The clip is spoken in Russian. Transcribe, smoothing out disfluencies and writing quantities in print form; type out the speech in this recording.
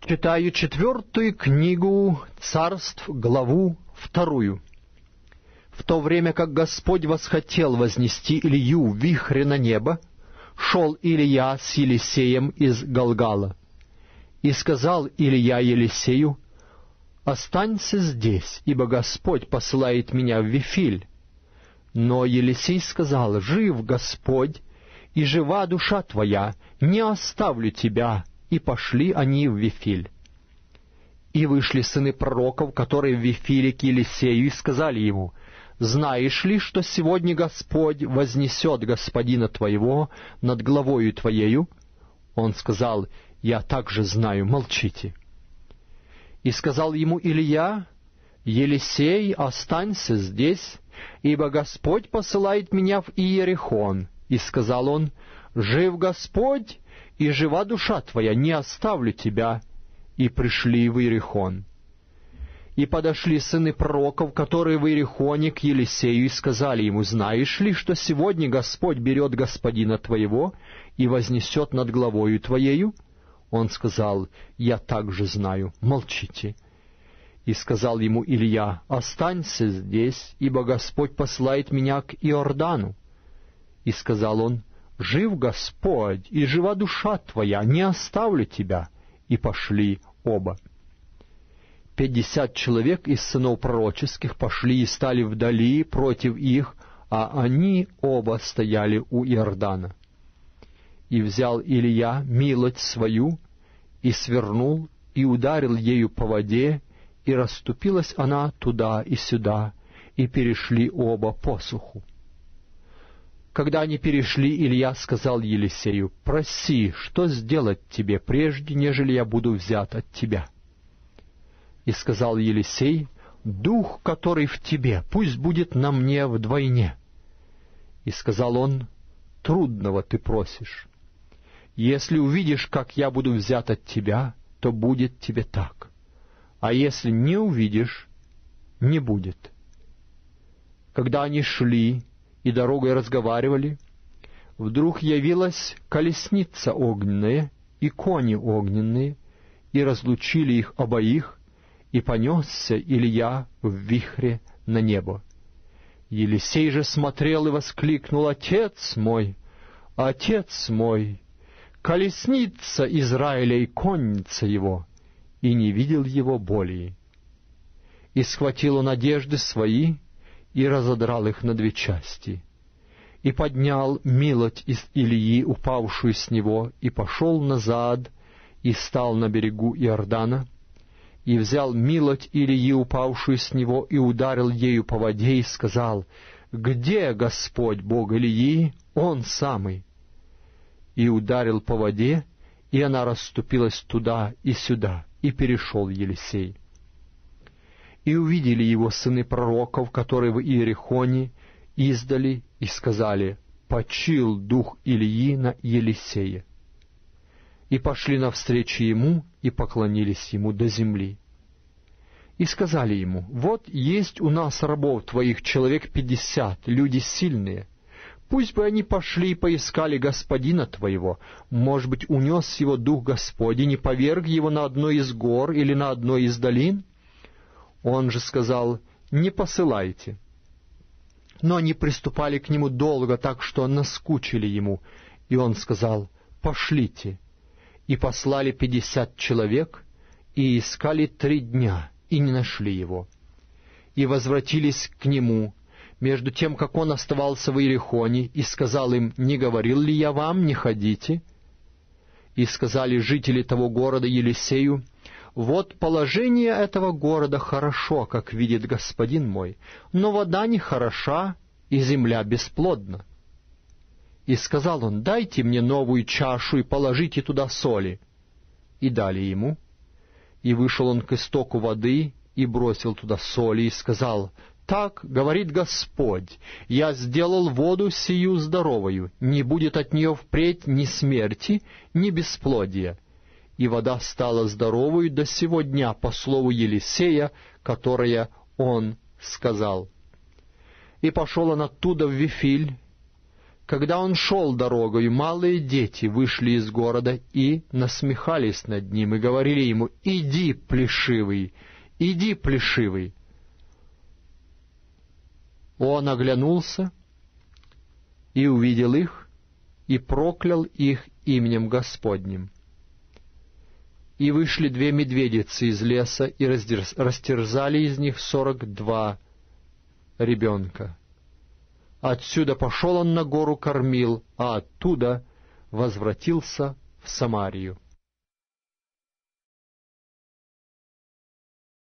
Читаю 4 книгу Царств, главу 2. В то время как Господь восхотел вознести Илью в вихре на небо, шел Илия с Елисеем из Галгала. И сказал Илия Елисею: «Останься здесь, ибо Господь посылает меня в Вифиль». Но Елисей сказал: «Жив Господь, и жива душа твоя, не оставлю тебя». И пошли они в Вифиль. И вышли сыны пророков, которые в Вифиле, к Елисею, и сказали ему: «Знаешь ли, что сегодня Господь вознесет господина твоего над главою твоею?» Он сказал: «Я также знаю, молчите». И сказал ему Илия: «Елисей, останься здесь, ибо Господь посылает меня в Иерихон». И сказал он: «Жив Господь, и жива душа твоя, не оставлю тебя». И пришли в Иерихон. И подошли сыны пророков, которые в Иерихоне, к Елисею, и сказали ему: «Знаешь ли, что сегодня Господь берет господина твоего и вознесет над главою твоею?» Он сказал: «Я также знаю, молчите». И сказал ему Илия: «Останься здесь, ибо Господь посылает меня к Иордану». И сказал он: «Жив Господь, и жива душа твоя, не оставлю тебя». И пошли оба. 50 человек из сынов пророческих пошли и стали вдали против их, а они оба стояли у Иордана. И взял Илия милость свою, и свернул, и ударил ею по воде, и расступилась она туда и сюда, и перешли оба по суху. Когда они перешли, Илия сказал Елисею: «Проси, что сделать тебе, прежде нежели я буду взят от тебя». И сказал Елисей: «Дух, который в тебе, пусть будет на мне вдвойне». И сказал он: «Трудного ты просишь. Если увидишь, как я буду взят от тебя, то будет тебе так. А если не увидишь, не будет». Когда они шли и дорогой разговаривали, вдруг явилась колесница огненная и кони огненные, и разлучили их обоих, и понесся Илия в вихре на небо. Елисей же смотрел и воскликнул: «Отец мой, отец мой! Колесница Израиля и конница его!» И не видел его более. И схватил он одежды свои, и разодрал их на 2 части, и поднял милоть из Илии, упавшую с него, и пошел назад, и стал на берегу Иордана, и взял милоть Илии, упавшую с него, и ударил ею по воде, и сказал: «Где Господь, Бог Илии? Он самый». И ударил по воде, и она расступилась туда и сюда, и перешел Елисей. И увидели его сыны пророков, которые в Иерихоне, издали, и сказали: «Почил дух Илии на Елисея». И пошли навстречу ему, и поклонились ему до земли. И сказали ему: «Вот есть у нас рабов твоих человек 50, люди сильные. Пусть бы они пошли и поискали господина твоего. Может быть, унес его дух Господень и поверг его на одной из гор или на одной из долин?» Он же сказал: «Не посылайте». Но они приступали к нему долго, так что наскучили ему. И он сказал: «Пошлите». И послали 50 человек, и искали 3 дня, и не нашли его. И возвратились к нему, между тем, как он оставался в Иерихоне, и сказал им: «Не говорил ли я вам, не ходите?» И сказали жители того города Елисею: «Вот положение этого города хорошо, как видит господин мой, но вода нехороша, и земля бесплодна». И сказал он: «Дайте мне новую чашу и положите туда соли». И дали ему. И вышел он к истоку воды, и бросил туда соли, и сказал: «Так говорит Господь: я сделал воду сию здоровою, не будет от нее впредь ни смерти, ни бесплодия». И вода стала здоровою до сего дня, по слову Елисея, которое он сказал. И пошел он оттуда в Вифиль, Когда он шел дорогою, малые дети вышли из города и насмехались над ним, и говорили ему: «Иди, плешивый, иди, плешивый». Он оглянулся и увидел их, и проклял их именем Господним. И вышли 2 медведицы из леса, и растерзали из них 42 ребенка. Отсюда пошел он на гору Кормил, а оттуда возвратился в Самарию.